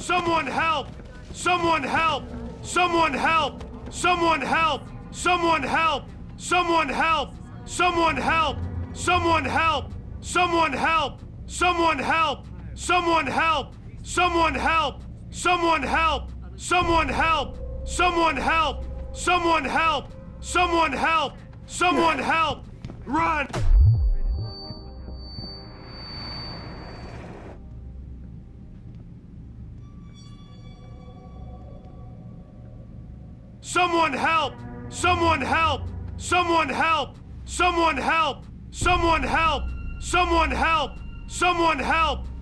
Someone help! Someone help! Someone help! Someone help! Someone help! Someone help! Someone help! Someone help! Someone help! Someone help! Someone help! Someone help! Someone help! Someone help! Someone help! Someone help! Someone help! Someone help! Run! Someone help! Someone help! Someone help! Someone help! Someone help! Someone help! Someone help!